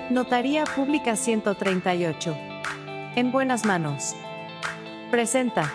Notaría Pública 138. En buenas manos. Presenta.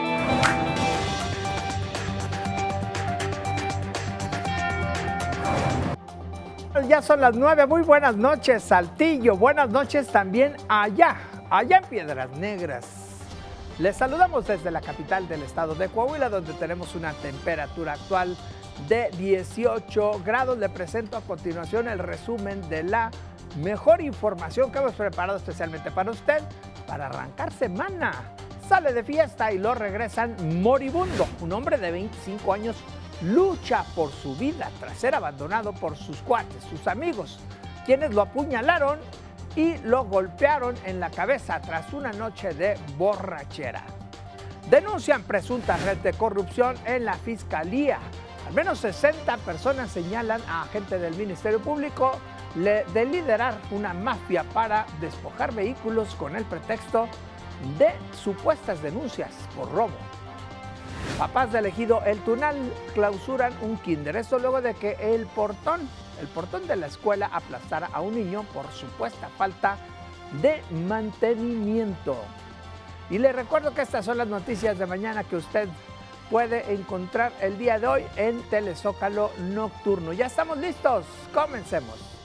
Ya son las 9, muy buenas noches, Saltillo, buenas noches también allá en Piedras Negras. Les saludamos desde la capital del estado de Coahuila, donde tenemos una temperatura actual de 18 grados. Le presento a continuación el resumen de la mejor información que hemos preparado especialmente para usted, para arrancar semana. Sale de fiesta y lo regresan moribundo. Un hombre de 25 años lucha por su vida tras ser abandonado por sus cuates, sus amigos, quienes lo apuñalaron y lo golpearon en la cabeza tras una noche de borrachera. Denuncian presunta red de corrupción en la Fiscalía. Al menos 60 personas señalan a agentes del Ministerio Público de liderar una mafia para despojar vehículos con el pretexto de supuestas denuncias por robo. Papás del ejido El Tunal clausuran un kinder. Esto luego de que el portón de la escuela aplastara a un niño por supuesta falta de mantenimiento. Y le recuerdo que estas son las noticias de mañana que usted puede encontrar el día de hoy en Telezócalo Nocturno. Ya estamos listos, comencemos.